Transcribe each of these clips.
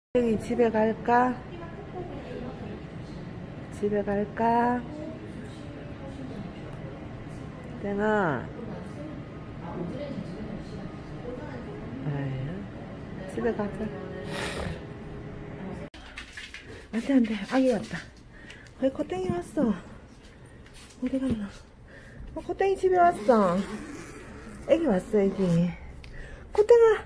땡이 집에 갈까? 집에 갈까? 땡아, 아유, 집에 가자. 안돼 안돼, 아기 왔다. 왜 코땡이 왔어? 어디 갔나? 코땡이 집에 왔어. 애기 왔어, 애기. 코땡아,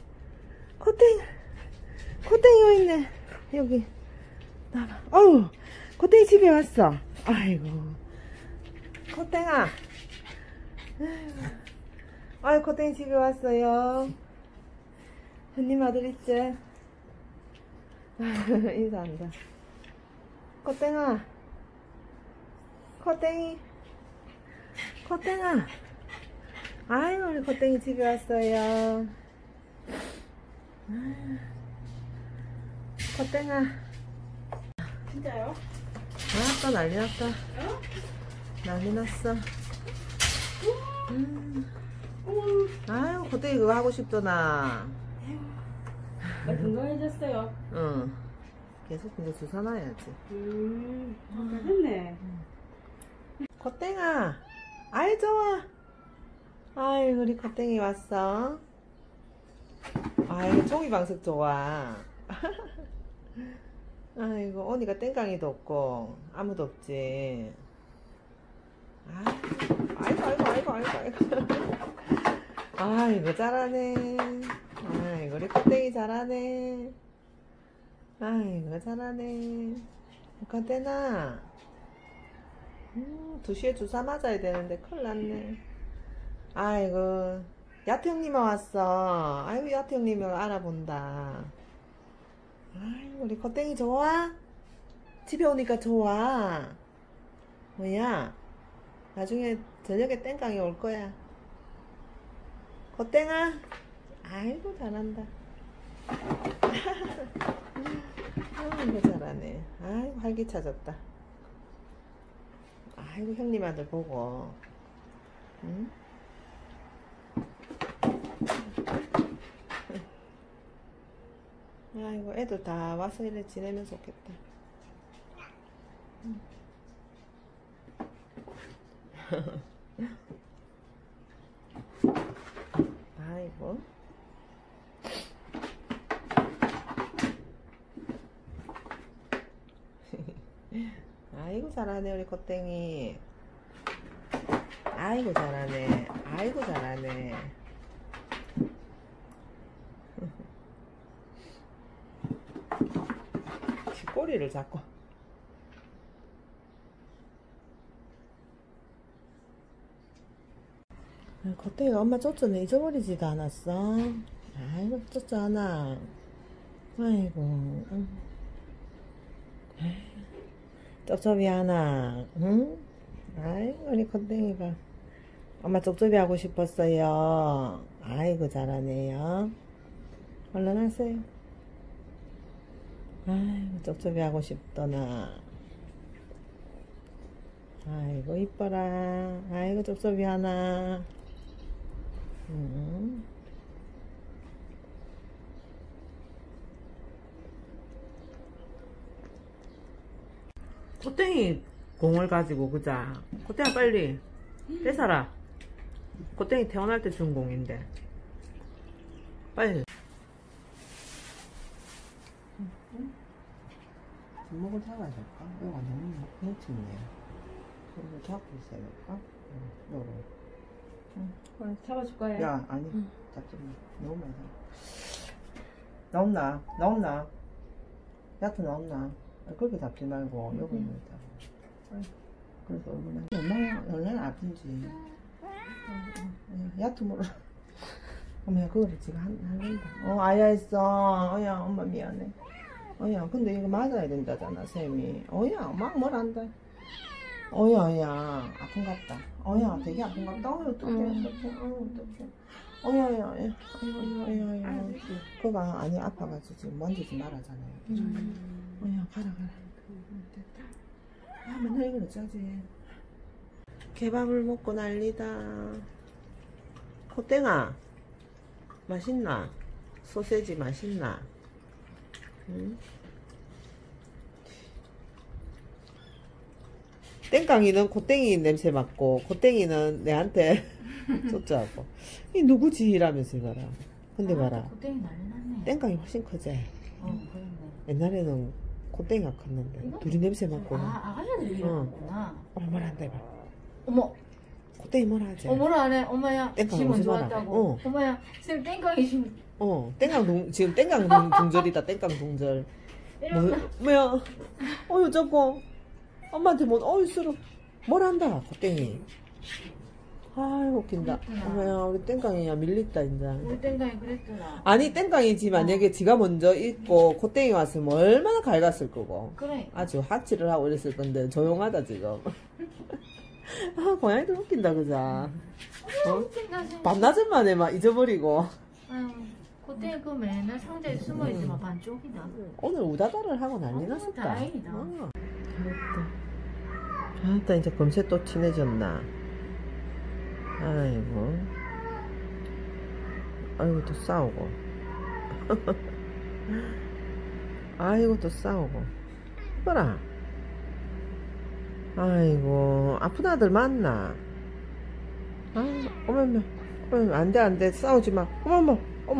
코땡이 와 있네. 여기 나봐. 어우, 코땡이 집에 왔어. 아이고, 코땡아. 아이, 코땡이 집에 왔어요. 현님 아들 있지? 인사한다. 코땡아, 코땡아. 아이고, 우리 코땡이 집에 왔어요. 코땡아. 진짜요? 또 난리 났다. 난리 났어. 아유, 코땡이 그거 하고 싶더나. 나 건강해졌어요. 응. 계속 이제 주사 놔야지. 잘했네. 코땡아. 아이, 좋아. 아이, 우리 코땡이 왔어. 아이고, 종이방석 좋아. 아이고, 오니까 땡깡이도 없고 아무도 없지. 아이고. 아이고, 잘하네. 아이고, 우리 코땡이 잘하네. 아이고, 잘하네. 코땡아, 2시에 주사 맞아야 되는데 큰일 났네. 아이고, 야트 형님 왔어. 아이고, 야트 형님을 알아본다. 아이고, 우리 코땡이 좋아? 집에 오니까 좋아. 뭐야? 나중에 저녁에 땡깡이 올 거야. 코땡아. 아이고, 잘한다. 아이고, 잘하네. 아이고, 활기차졌다. 아이고, 형님 아들 보고. 응? 아이고, 애들 다 와서 이래 지내면 좋겠다. 아이고. 아이고, 잘하네, 우리 코땡이. 아이고, 잘하네. 아이고, 잘하네. 꼬리를 잡고. 코땡이가 엄마 쪼쪼는 잊어버리지도 않았어. 아이고, 쪼쪼 하나. 아이고, 쩝쩝이 하나. 응? 아이고, 우리 코땡이가 엄마 쩝쩝이 하고 싶었어요. 아이고, 잘하네요. 얼른 하세요. 아이고, 쩝쩝이 하고 싶더나. 아이고, 이뻐라. 아이고, 쩝쩝이 하나. 코땡이 공을 가지고, 그자. 코땡아, 빨리 뺏어라. 코땡이 태어날 때 준 공인데. 빨리. 주먹을 잡아줄까? 이거 너무 뭉치네. 이거 잡고 있어야겠다. 요거. 그래, 잡아줄 거예요. 야, 아니, 잡지 마. 너무 많아. 나온나? 야트 나온나? 그렇게 잡지 말고, 요거 잡아. 그래서 얼마나, 얼마나 아픈지. 야트 물어. 어머야, 그거를 지금 한다. 아야 했어. 어야, 엄마 미안해. 어야, 근데 이거 맞아야 된다잖아, 쌤이. 어야, 막 뭘 한다. 어야, 아픈갑다. 어야, 되게 아픈갑다. 어떡해. 어야. 그거 아니, 아파가지고 지금 만지지 말아잖아요. 어야, 가라. 됐다. 맨날 이걸 어쩌지. 개밥을 먹고 난리다. 코땡아, 맛있나? 소세지 맛있나? 응? 땡깡이는 콧땡이 냄새 맡고 콧땡이는 내한테 쫓아하고 이 누구지 이라면서 봐라. 근데 봐라 고땡이 난리 났네. 땡깡이 훨씬 크지. 그렇네. 옛날에는 콧땡이가 컸는데 이거? 둘이 냄새 맡고 아가씨들이 이러는구나. 뭐란다 이봐. 어머, 콧땡이 뭐라 하지? 뭐라 안 해? 엄마야, 땡깡 지 먼저 오지 마라. 왔다고. 엄마야, 쌤 땡깡이 지금 지금 땡깡 동절이다. 땡깡 동절. 뭐야? 어유 저거 엄마한테 어유 쓰러 뭘 한다 콧땡이. 아이고 웃긴다. 그랬구나. 어머야 우리 땡깡이야 밀렸다 이제. 우리 땡깡이 그랬더라. 아니 땡깡이지 만약에 지가 먼저 있고 콧땡이 왔으면 얼마나 갈갔을 거고. 그래. 아주 하치를 하고 이랬을 건데 조용하다 지금. 아 고양이들 웃긴다 그자. 반나절 만에 막 잊어버리고. 아유, 고땡이 그 맨날 상자에 숨어있지만 반쪽이다. 오늘 우다다를 하고 난리 났었다. 다행이다. 아따 이제 금세 또 친해졌나. 아이고 또 싸우고. 아이고 또 싸우고. 봐라. 아이고 아픈 아들 맞나. 어머 안돼 싸우지마. 어머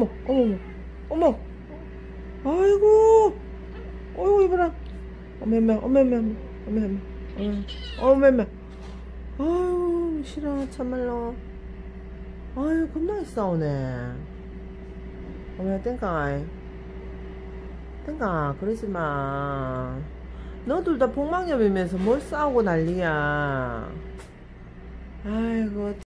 아이고 어이구 이봐라. 어머 아유 싫어 참말로. 아유 겁나게 싸우네. 어머 땡깡아 그러지마. 너둘 다 복막염이면서 뭘 싸우고 난리야. 아이고